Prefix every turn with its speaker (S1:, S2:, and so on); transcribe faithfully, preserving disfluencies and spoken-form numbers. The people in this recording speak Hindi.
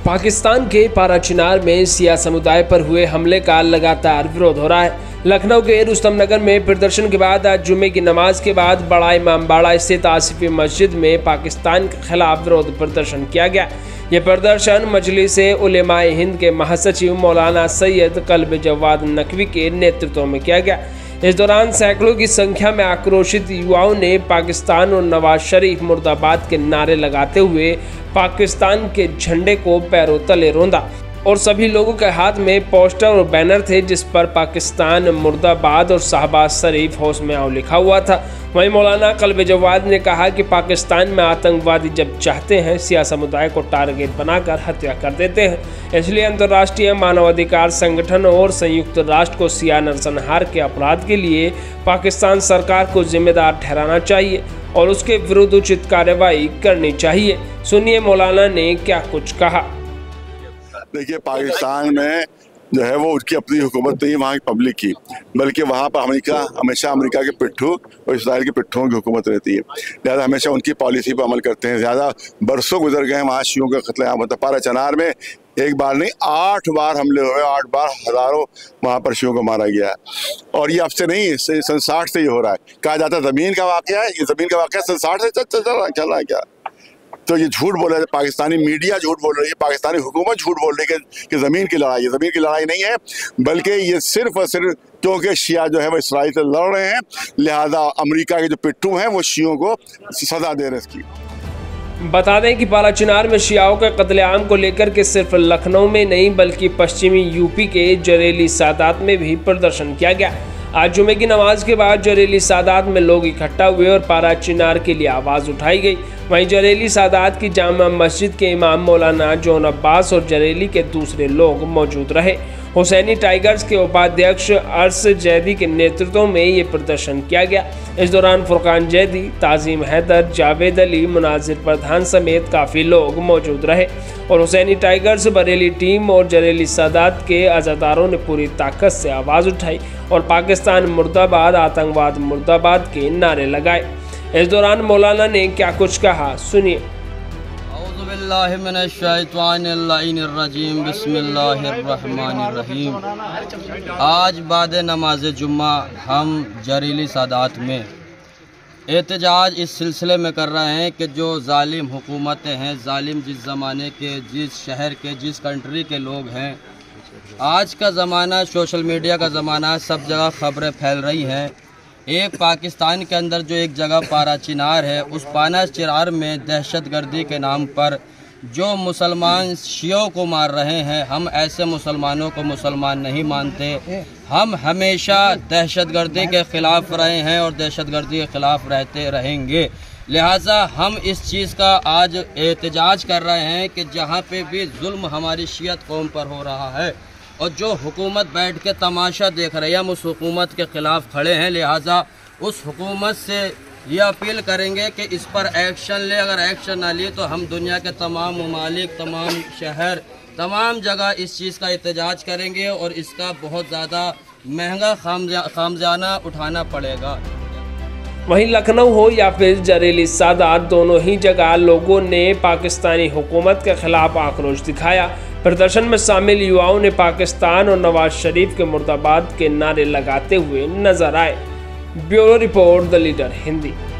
S1: पाकिस्तान के पाराचीनार में सिया समुदाय पर हुए हमले का लगातार विरोध हो रहा है। लखनऊ के रुस्तम नगर में प्रदर्शन के बाद आज जुमे की नमाज के बाद बड़ा इमामबाड़ा स्थित आसिफी मस्जिद में पाकिस्तान के खिलाफ विरोध प्रदर्शन किया गया। ये प्रदर्शन मजलिस उलेमाए हिंद के महासचिव मौलाना सैयद कल्ब जवाद नकवी के नेतृत्व में किया गया। इस दौरान सैकड़ों की संख्या में आक्रोशित युवाओं ने पाकिस्तान और नवाज शरीफ मुर्दाबाद के नारे लगाते हुए पाकिस्तान के झंडे को पैरों तले रौंदा और सभी लोगों के हाथ में पोस्टर और बैनर थे जिस पर पाकिस्तान मुर्दाबाद और शहबाज शरीफ होश में आओ लिखा हुआ था। वहीं मौलाना कल्ब जवाद ने कहा कि पाकिस्तान में आतंकवादी जब चाहते हैं सिया समुदाय को टारगेट बनाकर हत्या कर देते हैं, इसलिए अंतर्राष्ट्रीय मानवाधिकार संगठन और संयुक्त राष्ट्र को सिया नरसंहार के अपराध के लिए पाकिस्तान सरकार को जिम्मेदार ठहराना चाहिए और उसके विरुद्ध उचित कार्रवाई करनी चाहिए। सुनिए मौलाना ने क्या कुछ कहा।
S2: देखिए, पाकिस्तान में जो है वो उसकी अपनी हुकूमत नहीं, वहाँ की पब्लिक की, बल्कि वहाँ पर अमेरिका हमेशा अमेरिका के पिट्ठू और इसराइल के पिट्ठुओं की हुकूमत रहती है। लिहाजा हमेशा उनकी पॉलिसी पर अमल करते हैं। ज़्यादा बरसों गुजर गए हैं वहाँ शियों का कत्लेआम होता। पाराचीनार में एक बार नहीं आठ बार हमले हुए, आठ बार हज़ारों वहाँ पर शियों को मारा गया है। और ये अब से नहीं, सन साठ से ये हो रहा है। कहा जाता है ज़मीन का वाक़या है, ये ज़मीन का वाक़या सन साठ से चल चल रहा चल रहा है क्या? तो ये झूठ बोल रहे हैं, पाकिस्तानी मीडिया झूठ बोल रही है, पाकिस्तानी हुकूमत झूठ बोल रही है कि, कि ज़मीन की लड़ाई है। ज़मीन की लड़ाई नहीं है, बल्कि ये सिर्फ और सिर्फ क्योंकि शिया जो है वो इसराइल से लड़ रहे हैं, लिहाजा अमेरिका के जो पिट्ठू हैं वो शियों को सजा दे रहे हैं इसकी।
S1: बता दें कि पाराचीनार में शियाओं के कत्लेआम को लेकर के सिर्फ लखनऊ में नहीं बल्कि पश्चिमी यूपी के जरेली सादात में भी प्रदर्शन किया गया। आज जुमे की नमाज के बाद जरेली सादात में लोग इकट्ठा हुए और पाराचीनार के लिए आवाज़ उठाई गई। वहीं जरेली सादात की जामा मस्जिद के इमाम मौलाना जोन अब्बास और जरेली के दूसरे लोग मौजूद रहे। हुसैनी टाइगर्स के उपाध्यक्ष अर्श जैदी के नेतृत्व में ये प्रदर्शन किया गया। इस दौरान फुरकान जैदी, ताजीम हैदर, जावेद अली, मुनाजिर प्रधान समेत काफ़ी लोग मौजूद रहे और हुसैनी टाइगर्स बरेली टीम और जरेली सादात के अज़ादारों ने पूरी ताकत से आवाज़ उठाई और पाकिस्तान मुर्दाबाद, आतंकवाद मुर्दाबाद के नारे लगाए। इस दौरान मौलाना ने क्या कुछ कहा, सुनिए।
S3: बिस्मिल्लाहिर्रहमानिर्रहीम। आज बाद नमाज जुम्मा हम जरीली सादात में एहतजाज इस सिलसिले में कर रहे हैं कि जो जालिम हुकूमतें हैं, जालिम जिस ज़माने के, जिस शहर के, जिस कंट्री के लोग हैं, आज का ज़माना सोशल मीडिया का ज़माना, सब जगह खबरें फैल रही हैं। एक पाकिस्तान के अंदर जो एक जगह पाराचीनार है, उस पाराचीनार में दहशतगर्दी के नाम पर जो मुसलमान शियों को मार रहे हैं, हम ऐसे मुसलमानों को मुसलमान नहीं मानते। हम हमेशा दहशतगर्दी के ख़िलाफ़ रहे हैं और दहशतगर्दी के ख़िलाफ़ रहते रहेंगे। लिहाजा हम इस चीज़ का आज एहतजाज कर रहे हैं कि जहाँ पे भी जुल्म हमारी शियत कौम पर हो रहा है और जो हुकूमत बैठ के तमाशा देख रही है, हम उस हुकूमत के ख़िलाफ़ खड़े हैं। लिहाजा उस हुकूमत से ये अपील करेंगे कि इस पर एक्शन ले। अगर एक्शन ना लिए तो हम दुनिया के तमाम ममालिक, तमाम शहर, तमाम जगह इस चीज़ का एहतजाज करेंगे और इसका बहुत ज़्यादा महंगा खामजाना उठाना पड़ेगा।
S1: वहीं लखनऊ हो या फिर जरेली सादात, दोनों ही जगह लोगों ने पाकिस्तानी हुकूमत के खिलाफ आक्रोश दिखाया। प्रदर्शन में शामिल युवाओं ने पाकिस्तान और नवाज शरीफ के मुर्दाबाद के नारे लगाते हुए नजर आए। Bureau report, the Leader Hindi.